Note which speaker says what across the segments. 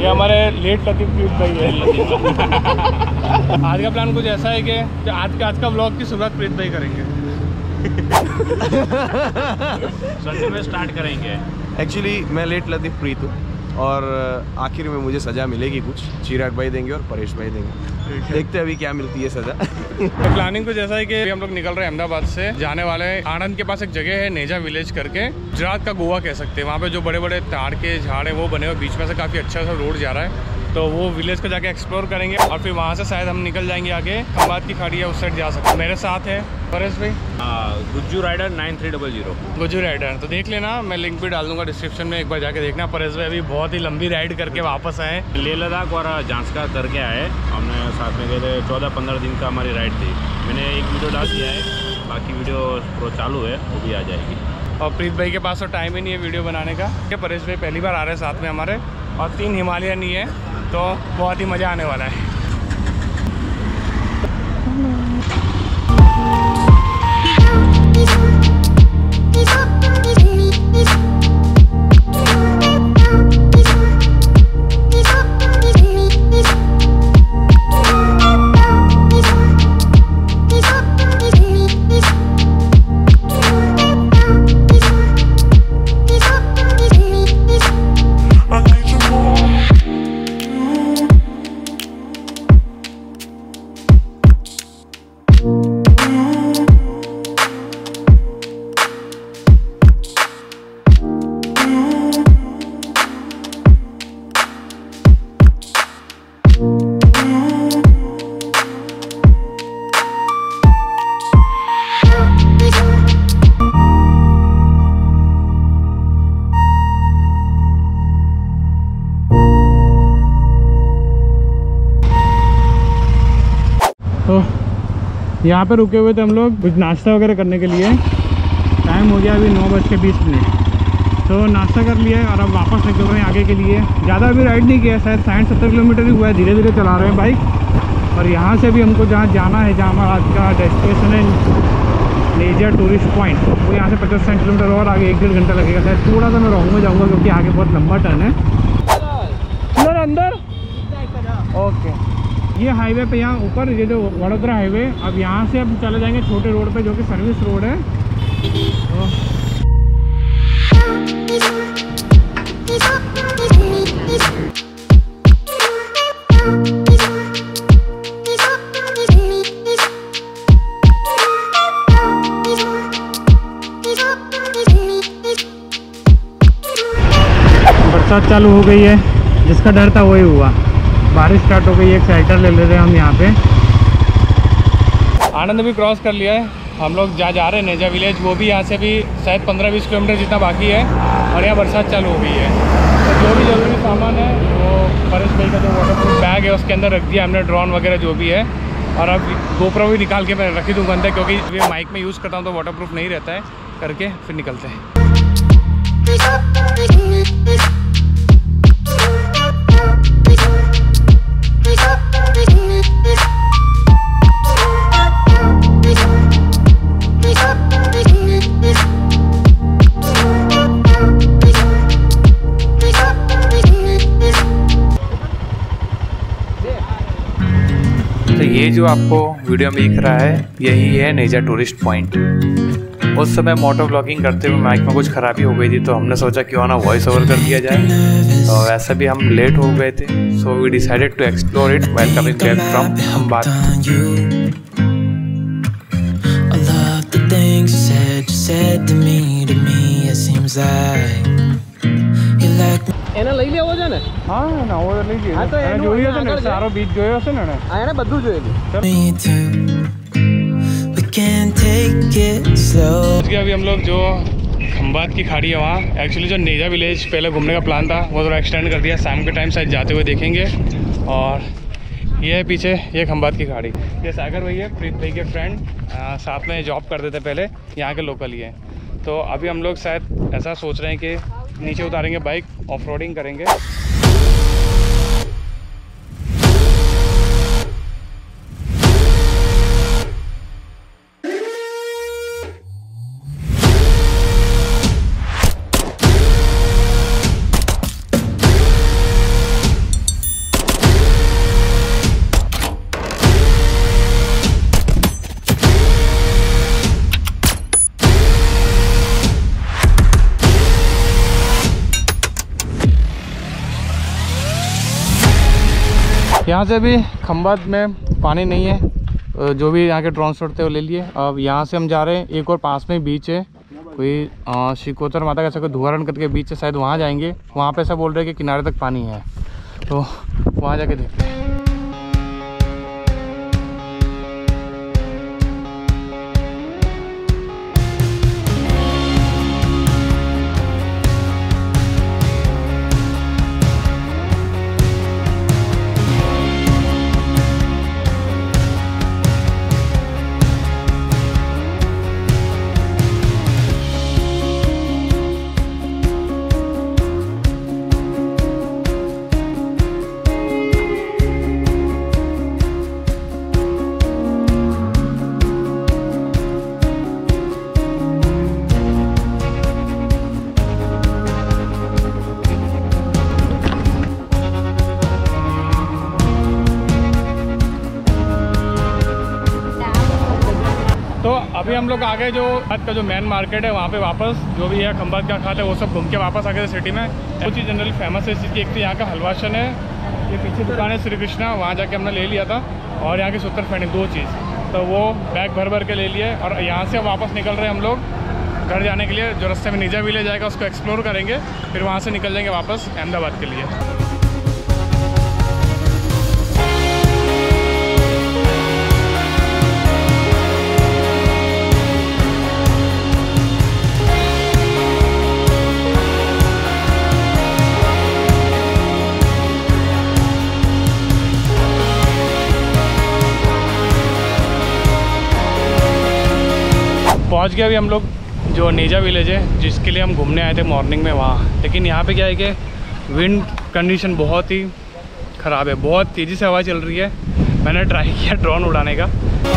Speaker 1: ये हमारे लेट लतीफ़ प्रीत भाई है। आज का प्लान कुछ ऐसा है कि आज का व्लॉग की शुरुआत प्रीत भाई करेंगे।
Speaker 2: संडे में स्टार्ट करेंगे।
Speaker 3: एक्चुअली मैं लेट लतीफ़ प्रीत हूँ और आखिर में मुझे सज़ा मिलेगी कुछ। चिराग भाई देंगे और परेश भाई देंगे। देखते हैं अभी क्या मिलती है सज़ा।
Speaker 1: तो प्लानिंग कुछ ऐसा है कि हम लोग निकल रहे हैं अहमदाबाद से, जाने वाले हैं आनंद के पास एक जगह है नेजा विलेज करके, गुजरात का गोवा कह सकते हैं। वहाँ पे जो बड़े बड़े ताड़ के झाड़ है वो बने हुए, बीच में से काफ़ी अच्छा सा रोड जा रहा है। तो वो विलेज को जाके एक्सप्लोर करेंगे और फिर वहाँ से शायद हम निकल जाएंगे आगे खंबात की खाड़ी है उस साइड जा सकते हैं। मेरे साथ है परेश भाई,
Speaker 2: गुज्जू राइडर 9300।
Speaker 1: गुज्जू राइडर तो देख लेना, मैं लिंक भी डाल दूंगा डिस्क्रिप्शन में, एक बार जाके देखना। परेश भाई अभी बहुत ही लंबी राइड करके वापस आए,
Speaker 2: लेह लद्दाख और झांसका करके आए। हमने साथ में गए थे, 14-15 दिन का हमारी राइड थी। मैंने एक वीडियो डाल दिया है, बाकी वीडियो चालू है, वो भी आ जाएगी।
Speaker 1: और प्रीत भाई के पास तो टाइम ही नहीं है वीडियो बनाने का। परेश भाई पहली बार आ रहे हैं साथ में हमारे, और 3 हिमालयन ही है, तो बहुत ही मज़ा आने वाला है। तो यहाँ पे रुके हुए थे हम लोग कुछ नाश्ता वगैरह करने के लिए। टाइम हो गया अभी 9:20। तो नाश्ता कर लिया है और अब वापस निकल रहे हैं आगे के लिए। ज़्यादा अभी राइड नहीं किया, शायद 60-70 किलोमीटर ही हुआ है, धीरे धीरे चला रहे हैं बाइक। और यहाँ से भी हमको जहाँ जाना है, जहाँ हमारा आज का डेस्टिनेशन है नेजा टूरिस्ट पॉइंट, वो यहाँ से 50-60 किलोमीटर और आगे 1-1.5 घंटा लगेगा। शायद थोड़ा सा मैं रॉन्ग में जाऊँगा क्योंकि आगे बहुत लंबा टर्न है। अंदर ओके, ये हाईवे पे यहाँ ऊपर ये जो वडोदरा हाईवे, अब यहाँ से अब चले जाएंगे छोटे रोड पे जो कि सर्विस रोड है। बरसात चालू हो गई है, जिसका डर था वही हुआ, बारिश स्टार्ट हो गई। एक शेल्टर ले लेते हैं हम यहाँ पे। आनंद भी क्रॉस कर लिया है, हम लोग जहाँ जा रहे हैं नेजा विलेज, वो भी यहाँ से भी शायद 15-20 किलोमीटर जितना बाकी है। और यहाँ बरसात चालू हो गई है, तो जो भी ज़रूरी सामान है वो परेश भाई का जो वाटरप्रूफ बैग है उसके अंदर रख दिया हमने, ड्रोन वगैरह जो भी है। और अब गोप्रो भी निकाल के मैं रख ही दूँगा अंदर, क्योंकि ये माइक में यूज़ करता हूँ तो वाटरप्रूफ नहीं रहता है। करके फिर निकलते हैं। तो ये जो आपको वीडियो में दिख रहा है यही है नेजा टूरिस्ट पॉइंट। उस समय मोटो ब्लॉगिंग करते हुए माइक में कुछ खराबी हो गई थी, तो हमने सोचा क्यों ना वॉइस ओवर कर दिया जाए। तो वैसे भी हम लेट हो गए थे, so we decided to explore it while coming back from Khambhat.
Speaker 4: એને લઈ લેવો છે ને?
Speaker 1: હા ના वो લઈ જઈએ।
Speaker 4: હા તો એનું
Speaker 1: જોયું હશે ને, સારો બીચ જોયો હશે ને?
Speaker 4: આ એને બધું જોયેલું।
Speaker 1: अभी हम लोग जो खंबात की खाड़ी है वहाँ, एक्चुअली जो नेजा विलेज पहले घूमने का प्लान था वो थोड़ा एक्सटेंड कर दिया, शाम के टाइम शायद जाते हुए देखेंगे। और ये है पीछे ये खंबात की खाड़ी। ये सागर भाई है, प्रीत भाई के फ्रेंड, साथ में जॉब करते थे पहले, यहाँ के लोकल ही है। तो अभी हम लोग शायद ऐसा सोच रहे हैं कि नीचे उतारेंगे बाइक, ऑफ रोडिंग करेंगे। यहाँ से भी खंबात में पानी नहीं है, जो भी यहाँ के ड्रोन शॉट थे वो ले लिए। अब यहाँ से हम जा रहे हैं, एक और पास में बीच है कोई शिकोतर माता का ऐसा कोई धुआरन करके बीच है, शायद वहाँ जाएंगे। वहाँ पे ऐसा बोल रहे हैं कि किनारे तक पानी है, तो वहाँ जाके देखते हैं। तो अभी हम लोग आ गए जो आज का जो मेन मार्केट है वहाँ पे वापस, जो भी है खंबात का खाता है वो सब घूम के वापस आ गए सिटी में। वो चीज़ जनरली फेमस है इस चीज़ की, एक तो यहाँ का हलवा शन है, ये पीछे दुकान है श्री कृष्णा, वहाँ जाके हमने ले लिया था, और यहाँ की सूतर फैनी, 2 चीज़ तो वो बैग भर भर के ले लिए। और यहाँ से वापस निकल रहे हैं हम लोग घर जाने के लिए। जो रास्ते में निजा विलेज जाएगा उसको एक्सप्लोर करेंगे, फिर वहाँ से निकल जाएंगे वापस अहमदाबाद के लिए। पहुंच गए अभी हम लोग जो नेजा विलेज है, जिसके लिए हम घूमने आए थे मॉर्निंग में वहाँ। लेकिन यहाँ पे क्या है कि विंड कंडीशन बहुत ही ख़राब है, बहुत तेज़ी से हवा चल रही है। मैंने ट्राई किया ड्रोन उड़ाने का,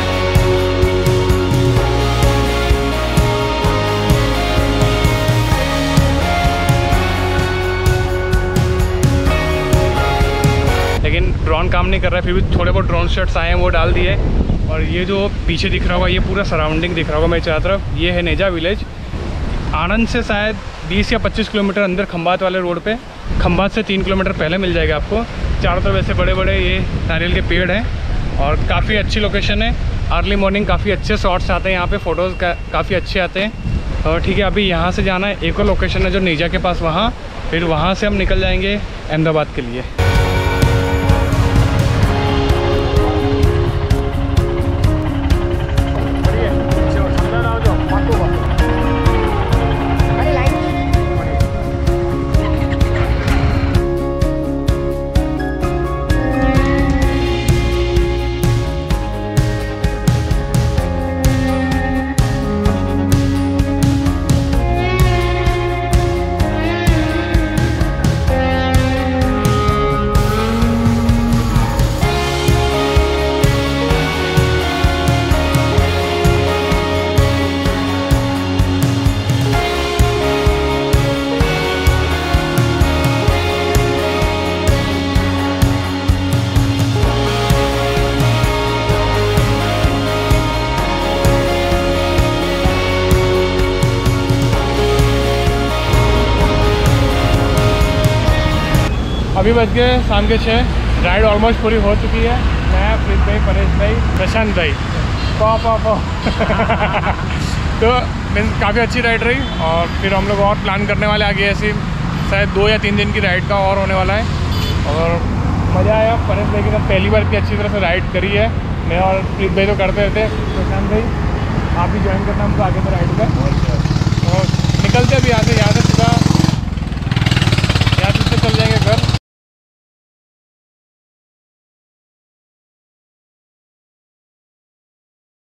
Speaker 1: लेकिन ड्रोन काम नहीं कर रहा है। फिर भी थोड़े बहुत ड्रोन शॉट्स आए हैं, वो डाल दिए। और ये जो पीछे दिख रहा होगा, ये पूरा सराउंडिंग दिख रहा होगा मेरे चारों तरफ, ये है नेजा विलेज। आनंद से शायद 20 या 25 किलोमीटर अंदर खंबात वाले रोड पे, खंबात से 3 किलोमीटर पहले मिल जाएगा आपको। चारों तरफ ऐसे बड़े बड़े ये नारियल के पेड़ हैं और काफ़ी अच्छी लोकेशन है। अर्ली मॉर्निंग काफ़ी अच्छे शॉट्स आते हैं यहाँ पे, फ़ोटोज़ काफ़ी अच्छे आते हैं। और ठीक है, अभी यहाँ से जाना है, एक और लोकेशन है जो नेजा के पास, वहाँ फिर वहाँ से हम निकल जाएंगे अहमदाबाद के लिए। अभी बज गए शाम के 6, राइड ऑलमोस्ट पूरी हो चुकी है। मैं प्रीत भाई, परेश भाई, प्रशांत भाई, पा तो मीन्स काफ़ी अच्छी राइड रही। और फिर हम लोग और प्लान करने वाले आगे, ऐसी शायद 2 या 3 दिन की राइड का और होने वाला है। और मज़ा आया, परेश भाई के साथ पहली बार इतनी अच्छी तरह से राइड करी है। मैं और प्रीत भाई तो करते रहते, प्रशांत भाई आप भी ज्वाइन करना हमको आगे तो राइड का। और निकलते अभी यहाँ से